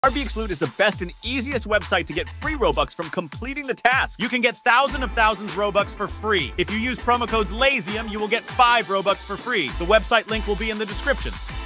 Expliot is the best and easiest website to get free Robux from completing the task. You can get thousands of Robux for free. If you use promo codes LAZIUM, you will get 5 Robux for free. The website link will be in the description.